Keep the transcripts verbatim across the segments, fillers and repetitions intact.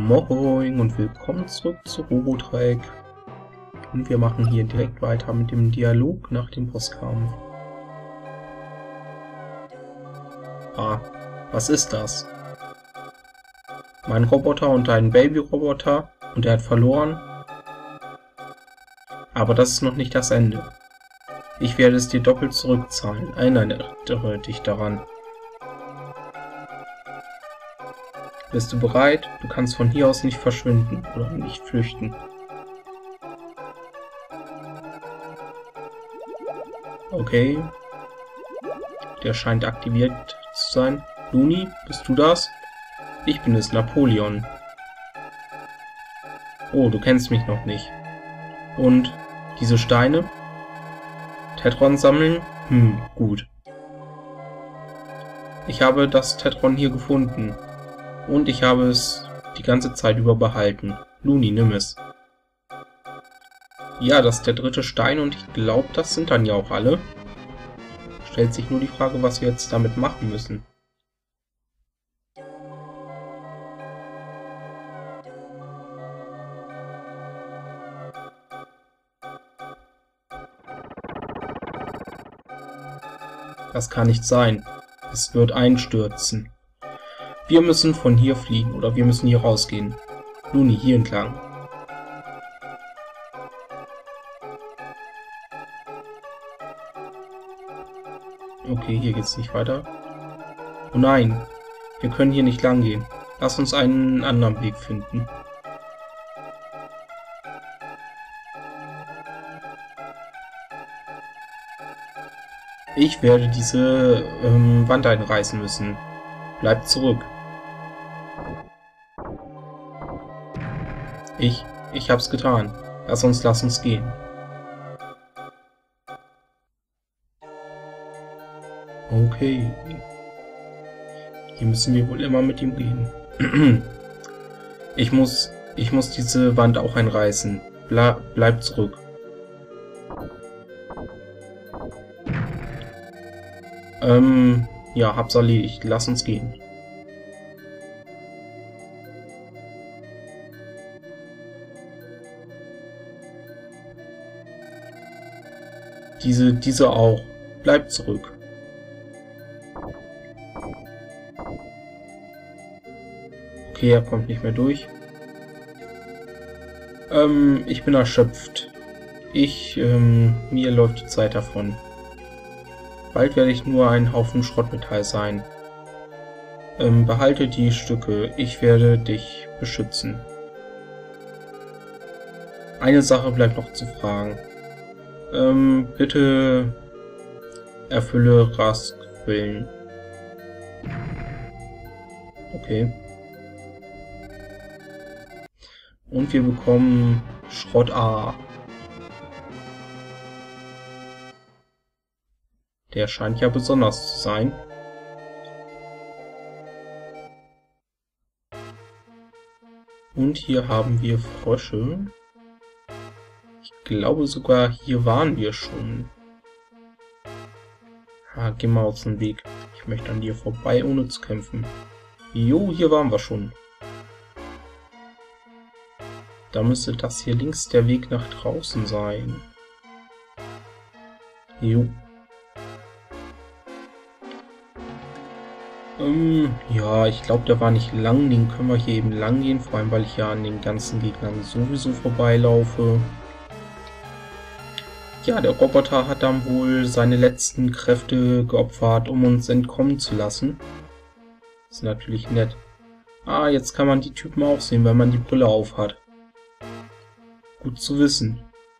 Moin und willkommen zurück zu Robotrek. Und wir machen hier direkt weiter mit dem Dialog nach dem Bosskampf. Ah, was ist das? Mein Roboter und ein Baby-Roboter und er hat verloren. Aber das ist noch nicht das Ende. Ich werde es dir doppelt zurückzahlen. Erinnere dich daran. Bist du bereit? Du kannst von hier aus nicht verschwinden oder nicht flüchten. Okay. Der scheint aktiviert zu sein. Luni, bist du das? Ich bin es, Napoleon. Oh, du kennst mich noch nicht. Und diese Steine? Tetron sammeln? Hm, gut. Ich habe das Tetron hier gefunden. Und ich habe es die ganze Zeit über behalten. Luni, nimm es. Ja, das ist der dritte Stein und ich glaube, das sind dann ja auch alle. Stellt sich nur die Frage, was wir jetzt damit machen müssen. Das kann nicht sein. Es wird einstürzen. Wir müssen von hier fliegen oder wir müssen hier rausgehen. Luni, hier entlang. Okay, hier geht's nicht weiter. Oh nein, wir können hier nicht lang gehen. Lass uns einen anderen Weg finden. Ich werde diese ähm, Wand einreißen müssen. Bleib zurück. Ich, ich hab's getan. Lass uns, lass uns gehen. Okay. Hier müssen wir wohl immer mit ihm gehen. Ich muss, ich muss diese Wand auch einreißen. Ble bleib zurück. Ähm, ja, hab's erledigt. Lass uns gehen. Diese, diese auch. Bleibt zurück. Okay, er kommt nicht mehr durch. Ähm, ich bin erschöpft. Ich, ähm, mir läuft die Zeit davon. Bald werde ich nur ein Haufen Schrottmetall sein. Ähm, behalte die Stücke. Ich werde dich beschützen. Eine Sache bleibt noch zu fragen. Ähm, bitte erfülle Rask Willen. Okay. Und wir bekommen Schrott A. Der scheint ja besonders zu sein. Und hier haben wir Frösche. Ich glaube sogar, hier waren wir schon. Ah, geh mal aus dem Weg. Ich möchte an dir vorbei, ohne zu kämpfen. Jo, hier waren wir schon. Da müsste das hier links der Weg nach draußen sein. Jo. Ähm, ja, ich glaube, der war nicht lang. Den können wir hier eben lang gehen. Vor allem, weil ich ja an den ganzen Gegnern sowieso vorbeilaufe. Ja, der Roboter hat dann wohl seine letzten Kräfte geopfert, um uns entkommen zu lassen. Ist natürlich nett. Ah, jetzt kann man die Typen auch sehen, wenn man die Brille aufhat. Gut zu wissen.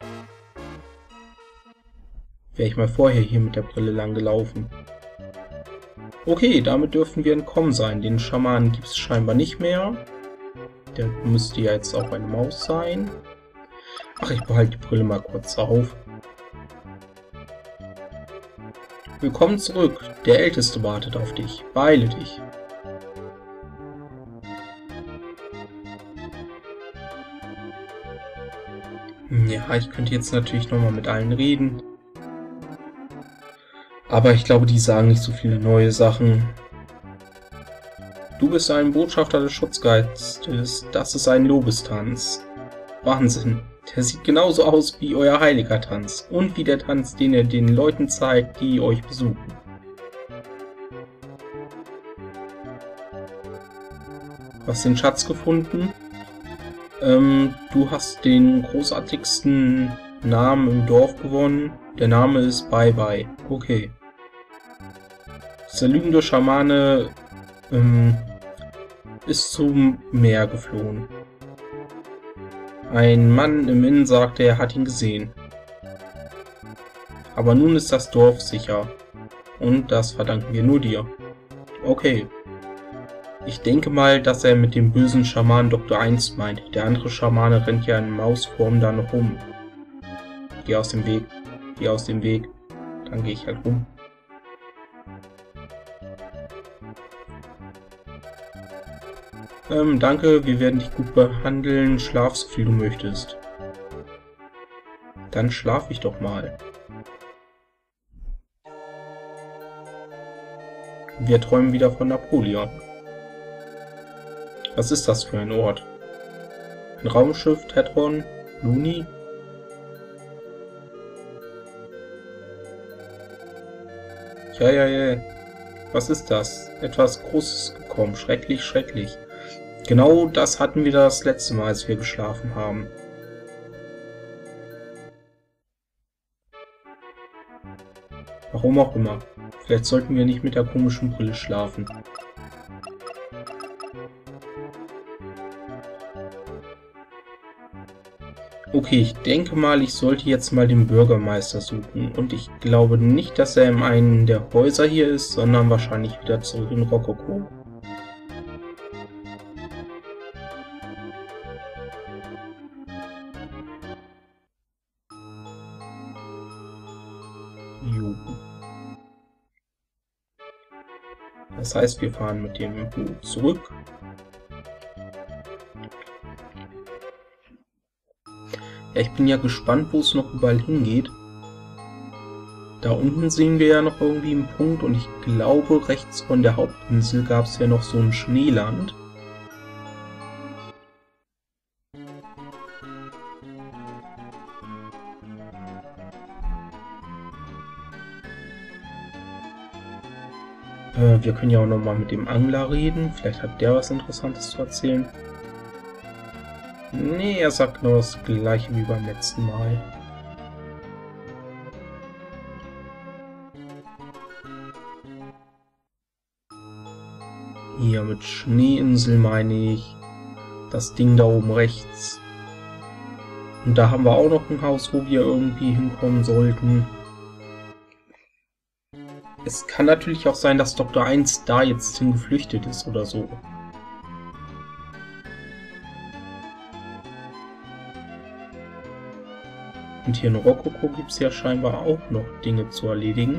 Wäre ich mal vorher hier mit der Brille lang gelaufen. Okay, damit dürfen wir entkommen sein. Den Schamanen gibt es scheinbar nicht mehr. Der müsste ja jetzt auch eine Maus sein. Ach, ich behalte die Brille mal kurz auf. Willkommen zurück. Der Älteste wartet auf dich. Beeile dich. Ja, ich könnte jetzt natürlich nochmal mit allen reden. Aber ich glaube, die sagen nicht so viele neue Sachen. Du bist ein Botschafter des Schutzgeistes. Das ist ein Lobestanz. Wahnsinn. Der sieht genauso aus wie euer heiliger Tanz. Und wie der Tanz, den ihr den Leuten zeigt, die euch besuchen. Du hast den Schatz gefunden. Ähm, du hast den großartigsten Namen im Dorf gewonnen. Der Name ist Bye Bye. Okay. Der lügende Schamane ähm, ist zum Meer geflohen. Ein Mann im Inn sagte, er hat ihn gesehen. Aber nun ist das Dorf sicher. Und das verdanken wir nur dir. Okay. Ich denke mal, dass er mit dem bösen Schaman Doktor eins meint. Der andere Schamane rennt ja in Mausform da noch rum. Geh aus dem Weg. Geh aus dem Weg. Dann gehe ich halt rum. Ähm, danke, wir werden dich gut behandeln. Schlaf so viel du möchtest. Dann schlaf ich doch mal. Wir träumen wieder von Napoleon. Was ist das für ein Ort? Ein Raumschiff, Tetron, Luni? Ja, ja, ja. Was ist das? Etwas Großes gekommen. Schrecklich, schrecklich. Genau das hatten wir das letzte Mal, als wir geschlafen haben. Warum auch immer. Vielleicht sollten wir nicht mit der komischen Brille schlafen. Okay, ich denke mal, ich sollte jetzt mal den Bürgermeister suchen. Und ich glaube nicht, dass er in einem der Häuser hier ist, sondern wahrscheinlich wieder zurück in Rokoko. Jo. Das heißt, wir fahren mit dem Boot zurück. Ja, ich bin ja gespannt, wo es noch überall hingeht. Da unten sehen wir ja noch irgendwie einen Punkt und ich glaube, rechts von der Hauptinsel gab es ja noch so ein Schneeland. Äh, wir können ja auch noch mal mit dem Angler reden. Vielleicht hat der was Interessantes zu erzählen. Nee, er sagt nur das gleiche wie beim letzten Mal. Hier mit Schneeinsel meine ich das Ding da oben rechts. Und da haben wir auch noch ein Haus, wo wir irgendwie hinkommen sollten. Es kann natürlich auch sein, dass Doktor eins da jetzt hingeflüchtet ist oder so. Und hier in Rokoko gibt es ja scheinbar auch noch Dinge zu erledigen.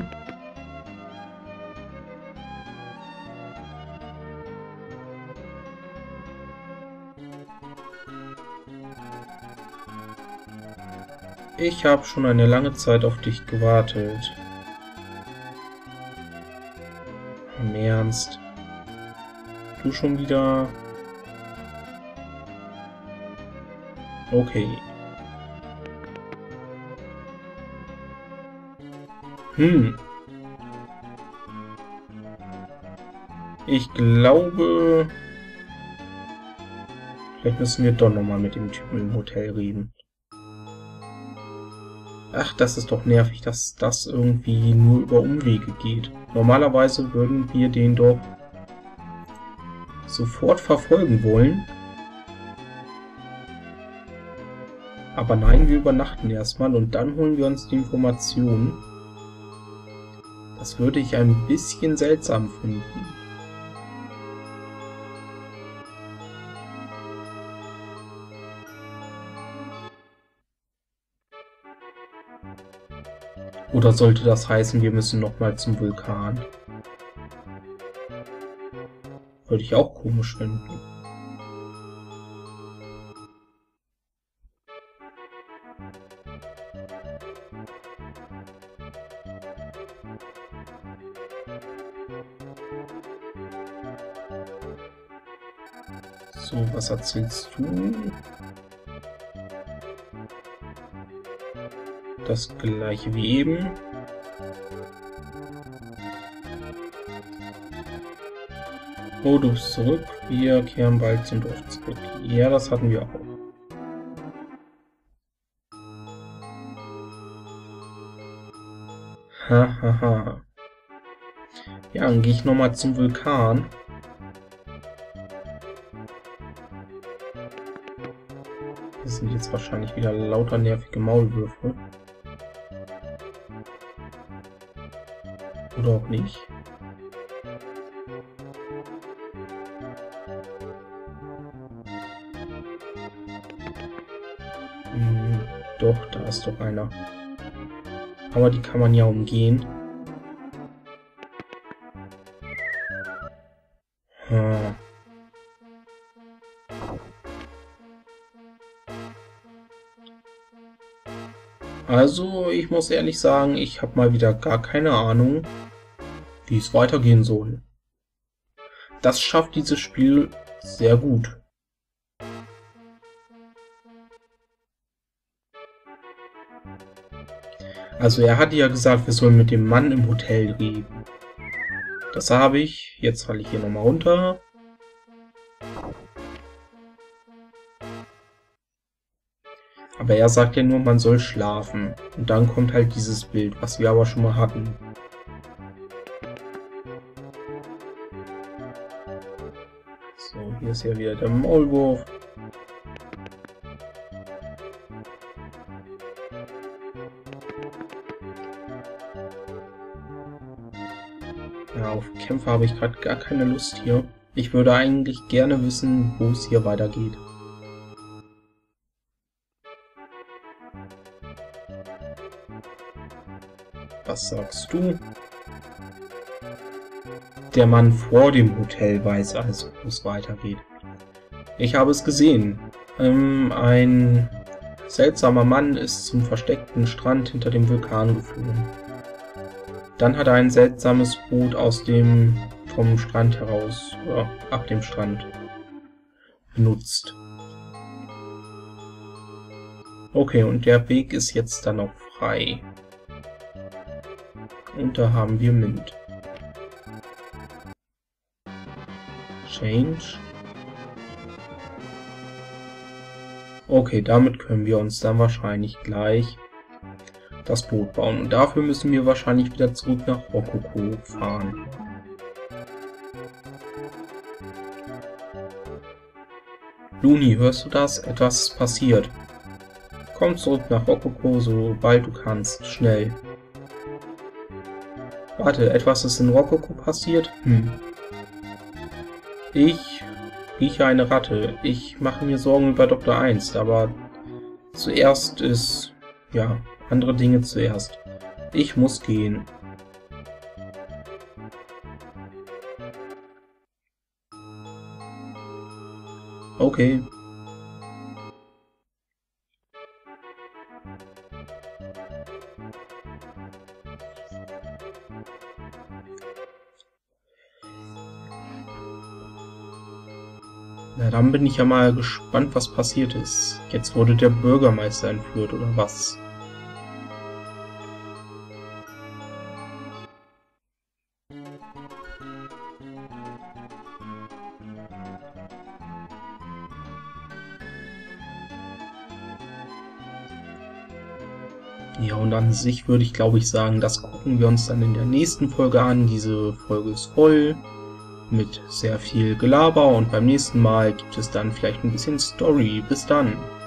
Ich habe schon eine lange Zeit auf dich gewartet. Im Ernst? Du schon wieder? Okay. Hm. Ich glaube... Vielleicht müssen wir doch nochmal mit dem Typen im Hotel reden. Ach, das ist doch nervig, dass das irgendwie nur über Umwege geht. Normalerweise würden wir den doch sofort verfolgen wollen. Aber nein, wir übernachten erstmal und dann holen wir uns die Informationen. Das würde ich ein bisschen seltsam finden. Oder sollte das heißen, wir müssen nochmal zum Vulkan? Würde ich auch komisch finden. So, was erzählst du? Das gleiche wie eben. Oh, du bist zurück. Wir kehren bald zum Dorf zurück. Ja, das hatten wir auch. Hahaha. Ha, ha. Ja, dann gehe ich nochmal zum Vulkan. Das sind jetzt wahrscheinlich wieder lauter nervige Maulwürfe. Oder auch nicht. Hm, doch, da ist doch einer. Aber die kann man ja umgehen. Hm. Also, ich muss ehrlich sagen, ich habe mal wieder gar keine Ahnung, wie es weitergehen soll. Das schafft dieses Spiel sehr gut. Also er hatte ja gesagt, wir sollen mit dem Mann im Hotel reden. Das habe ich. Jetzt falle ich hier nochmal runter. Aber er sagt ja nur, man soll schlafen. Und dann kommt halt dieses Bild, was wir aber schon mal hatten. So, hier ist ja wieder der Maulwurf. Ja, auf Kämpfe habe ich gerade gar keine Lust hier. Ich würde eigentlich gerne wissen, wo es hier weitergeht. Was sagst du? Der Mann vor dem Hotel weiß also, wo es weitergeht. Ich habe es gesehen. Ähm, ein seltsamer Mann ist zum versteckten Strand hinter dem Vulkan geflogen. Dann hat er ein seltsames Boot aus dem, vom Strand heraus, ja, ab dem Strand, benutzt. Okay, und der Weg ist jetzt dann noch frei. Und da haben wir Mint. Change. Okay, damit können wir uns dann wahrscheinlich gleich das Boot bauen. Und dafür müssen wir wahrscheinlich wieder zurück nach Rokoko fahren. Luni, hörst du das? Etwas ist passiert. Komm zurück nach Rokoko, sobald du kannst. Schnell. Warte, etwas ist in Rokoko passiert? Hm. Ich rieche eine Ratte. Ich mache mir Sorgen über Doktor Einst, aber zuerst ist... ja, andere Dinge zuerst. Ich muss gehen. Okay. Na, dann bin ich ja mal gespannt, was passiert ist. Jetzt wurde der Bürgermeister entführt, oder was? Ja, und an sich würde ich, glaube ich, sagen, das gucken wir uns dann in der nächsten Folge an. Diese Folge ist voll mit sehr viel Gelaber und beim nächsten Mal gibt es dann vielleicht ein bisschen Story. Bis dann!